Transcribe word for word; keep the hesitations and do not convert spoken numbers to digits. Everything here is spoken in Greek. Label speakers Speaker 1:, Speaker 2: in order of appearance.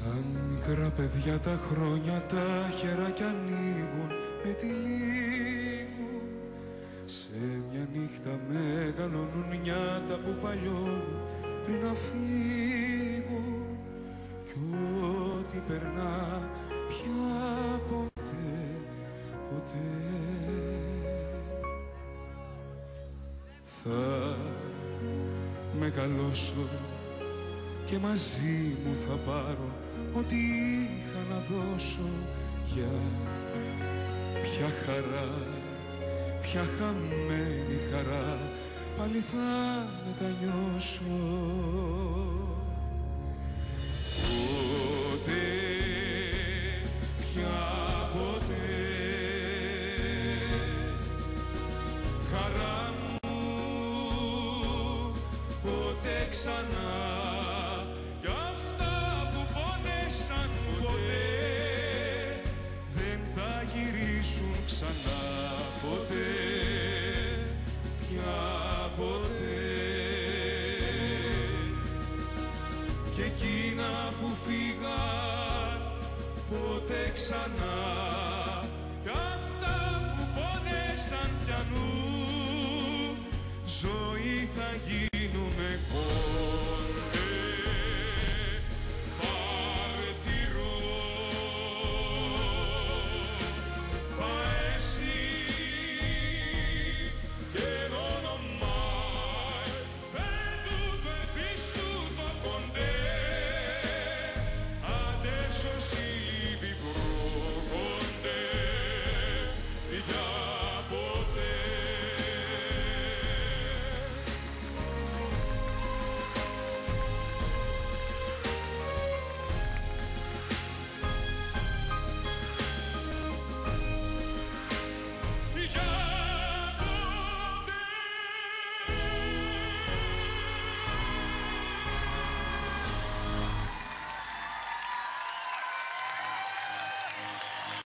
Speaker 1: Σαν μικρά παιδιά τα χρόνια τα χεράκια ανοίγουν με τυλίγουν. Σε μια νύχτα μεγαλώνουν νιάτα που παλιώνουν πριν να φύγουν. Κι ό,τι περνά πια ποτέ, ποτέ. Θα μεγαλώσω και μαζί μου θα πάρω ό,τι είχα να δώσω. Για ποια χαρά, ποια χαμένη χαρά πάλι θα μετανιώσω. Ποτέ, πια ποτέ, χαρά μου ποτέ ξανά. Κι αυτά που πόνεσαν ποτέ δεν θα γυρίσουν ξανά. Ποτέ, πια ποτέ. Και εκείνα που φύγαν ποτέ ξανά. Κι αυτά που πόνεσαν πιανού ζωή θα γίνει.